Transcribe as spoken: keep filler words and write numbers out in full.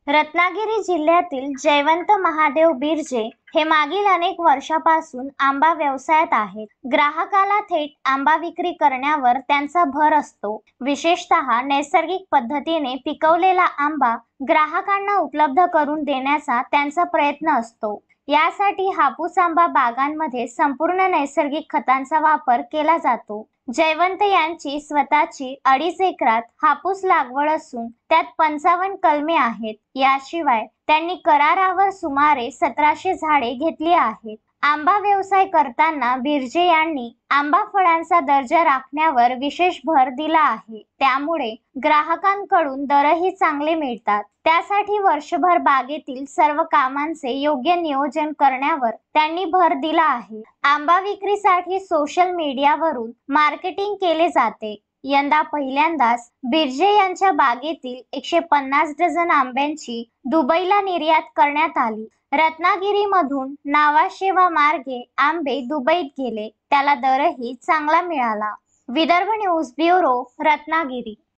रत्नागिरी जिल्ह्यातील जयवंत महादेव बिर्जे हे मागील अनेक वर्षापासून आंबा व्यवसायात आहेत. ग्राहकाला थेट आंबा विक्री करण्यावर त्यांचा भर असतो. विशेषतः नैसर्गिक पद्धतीने पिकवलेला आंबा ग्राहकांना उपलब्ध करून देण्याचा त्यांचा प्रयत्न असतो. यासाठी हापूस आंबा बागांमध्ये संपूर्ण नैसर्गिक खतांचा वापर केला जातो. जयवंत यांची स्वतःची अडीच एकरात हापूस लागवड असून त्यात पंचावन्न कलमे आहेत. याशिवाय त्यांनी करारावर सुमारे सतराशे झाडे घेतली आहेत. आंबा व्यवसाय करताना बिर्जे यांनी आंबा फळांचा दर्जा राखण्यावर विशेष भर दिला आहे. त्यामुळे ग्राहकांकडून दरही चांगले मिळतात. त्यासाठी वर्षभर बागेतील सर्व कामांचे योग्य नियोजन करण्यावर त्यांनी भर दिला आहे. आंबा विक्रीसाठी सोशल मीडियावरून मार्केटिंग केले जाते. यंदा पहिल्यांदाच बिर्जे यांच्या बागेतील एकशे पन्नास डझन आंब्यांची दुबईला निर्यात करण्यात आली. रत्नागिरीमधून नावाशेवा मार्गे आंबे दुबईत गेले. त्याला दरही चांगला मिळाला. Vidarbha news bureau, Ratnagiri.